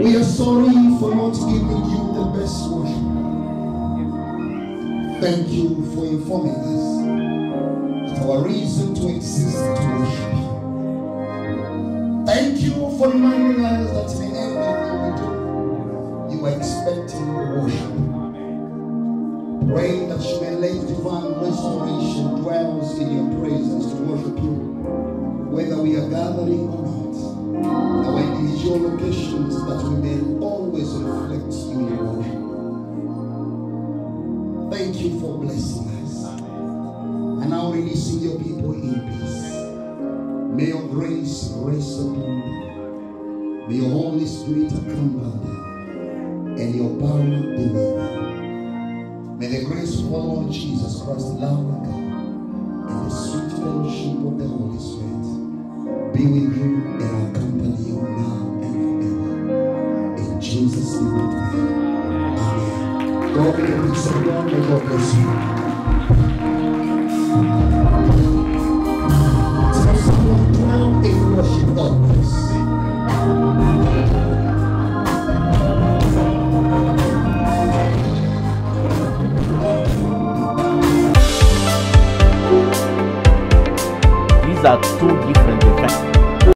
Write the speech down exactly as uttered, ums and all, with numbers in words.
We are sorry for not giving you the best worship. Thank you for informing us that our reason to exist to worship you. Thank you for reminding us that in everything we do, you are expecting worship. Pray that you may let divine restoration dwells in your presence to worship you, whether we are gathering or not. Our individual locations, that we may always reflect you in worship. Thank you for blessing us. And now releasing your people in peace. May your grace rest upon them. May your Holy Spirit accompany them. And your power be with them. May the grace of our Lord Jesus Christ, love of God, and the sweet fellowship of the Holy Spirit be with you and accompany you now and forever. In Jesus' name we pray. Amen. God be the peace of God. May God bless you. Tell someone, dwell in worship God.